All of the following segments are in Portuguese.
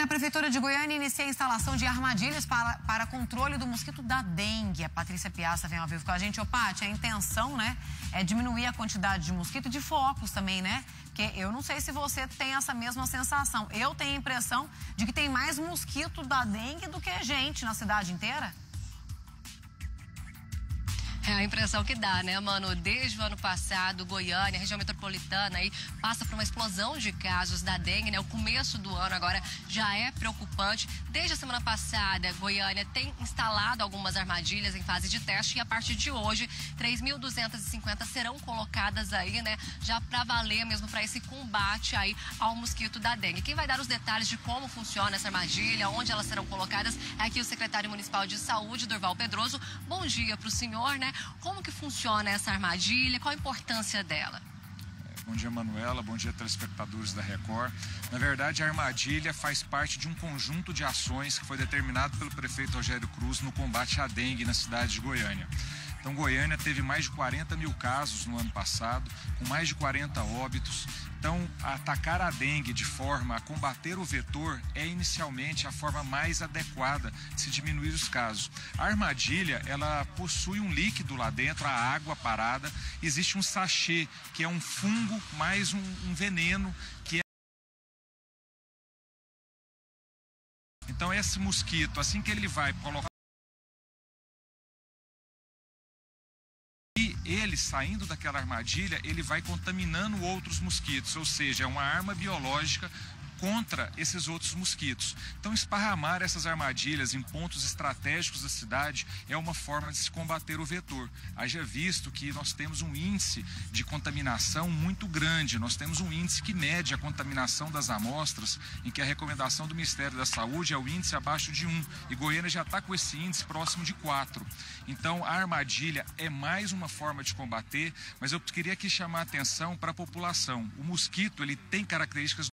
A Prefeitura de Goiânia inicia a instalação de armadilhas para controle do mosquito da dengue. A Patrícia Piazza vem ao vivo com a gente. Ô, Paty, a intenção, né, é diminuir a quantidade de mosquito e de focos também, né? Porque eu não sei se você tem essa mesma sensação. Eu tenho a impressão de que tem mais mosquito da dengue do que gente na cidade inteira. É a impressão que dá, né, mano? Desde o ano passado, Goiânia, região metropolitana, aí passa por uma explosão de casos da dengue, né? O começo do ano agora já é preocupante. Desde a semana passada, Goiânia tem instalado algumas armadilhas em fase de teste e a partir de hoje, 3.250 serão colocadas aí, né? Já para valer mesmo para esse combate aí ao mosquito da dengue. Quem vai dar os detalhes de como funciona essa armadilha, onde elas serão colocadas, é aqui o secretário municipal de saúde, Durval Pedroso. Bom dia para o senhor, né? Como que funciona essa armadilha? Qual a importância dela? Bom dia, Manuela. Bom dia, telespectadores da Record. Na verdade, a armadilha faz parte de um conjunto de ações que foi determinado pelo prefeito Rogério Cruz no combate à dengue na cidade de Goiânia. Então, Goiânia teve mais de 40 mil casos no ano passado, com mais de 40 óbitos. Então, atacar a dengue de forma a combater o vetor é inicialmente a forma mais adequada de se diminuir os casos. A armadilha, ela possui um líquido lá dentro, a água parada. Existe um sachê, que é um fungo mais um veneno, que é... Então, esse mosquito, assim que ele vai colocar... ele saindo daquela armadilha, ele vai contaminando outros mosquitos, ou seja, é uma arma biológica contra esses outros mosquitos. Então, esparramar essas armadilhas em pontos estratégicos da cidade é uma forma de se combater o vetor. Haja visto que nós temos um índice de contaminação muito grande, nós temos um índice que mede a contaminação das amostras, em que a recomendação do Ministério da Saúde é o índice abaixo de 1, e Goiânia já está com esse índice próximo de 4. Então, a armadilha é mais uma forma de combater, mas eu queria aqui chamar a atenção para a população. O mosquito, ele tem características.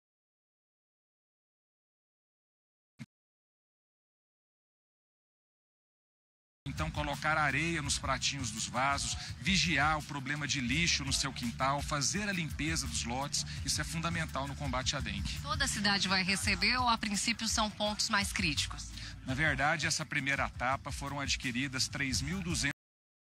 Então, colocar areia nos pratinhos dos vasos, vigiar o problema de lixo no seu quintal, fazer a limpeza dos lotes, isso é fundamental no combate à dengue. Toda a cidade vai receber ou, a princípio, são pontos mais críticos? Na verdade, essa primeira etapa foram adquiridas 3.200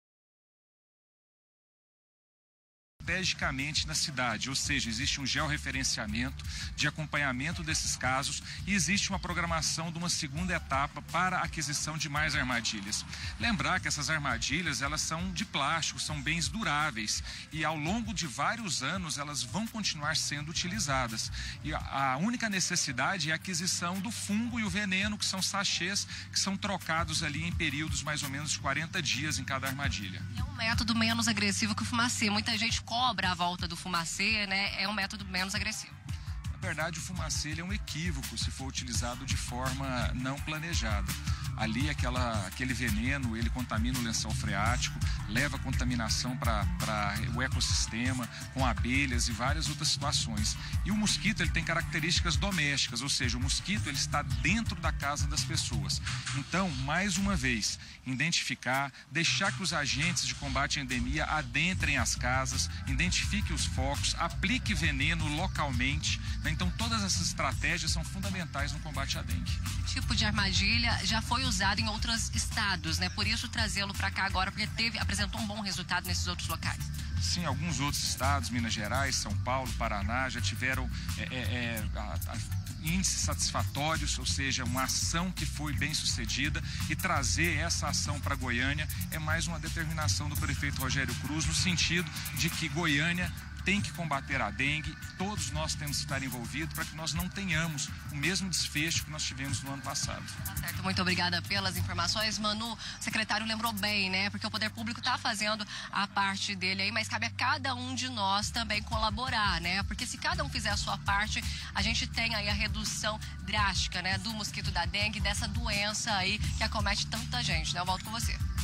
estrategicamente na cidade, ou seja, existe um georreferenciamento de acompanhamento desses casos e existe uma programação de uma segunda etapa para a aquisição de mais armadilhas. Lembrar que essas armadilhas, elas são de plástico, são bens duráveis e ao longo de vários anos elas vão continuar sendo utilizadas. E a única necessidade é a aquisição do fungo e o veneno, que são sachês, que são trocados ali em períodos mais ou menos de 40 dias em cada armadilha. É um método menos agressivo que o fumacê. Muita gente cobra a volta do fumacê, né? É um método menos agressivo. Na verdade, o fumacê ele é um equívoco se for utilizado de forma não planejada. Ali, aquele veneno, ele contamina o lençol freático, leva contaminação para o ecossistema, com abelhas e várias outras situações. E o mosquito, ele tem características domésticas, ou seja, o mosquito, ele está dentro da casa das pessoas. Então, mais uma vez, identificar, deixar que os agentes de combate à endemia adentrem as casas, identifique os focos, aplique veneno localmente, né? Então, todas essas estratégias são fundamentais no combate à dengue. Esse tipo de armadilha já foi usado em outros estados, né? Por isso trazê-lo para cá agora, porque apresentou um bom resultado nesses outros locais. Sim, alguns outros estados, Minas Gerais, São Paulo, Paraná, já tiveram índices satisfatórios, ou seja, uma ação que foi bem sucedida, e trazer essa ação para Goiânia é mais uma determinação do prefeito Rogério Cruz, no sentido de que Goiânia tem que combater a dengue, todos nós temos que estar envolvidos para que nós não tenhamos o mesmo desfecho que nós tivemos no ano passado. Tá certo, muito obrigada pelas informações. Manu, o secretário lembrou bem, né? Porque o poder público está fazendo a parte dele aí, mas cabe a cada um de nós também colaborar, né? Porque se cada um fizer a sua parte, a gente tem aí a redução drástica, né? Do mosquito da dengue, dessa doença aí que acomete tanta gente, né? Eu volto com você.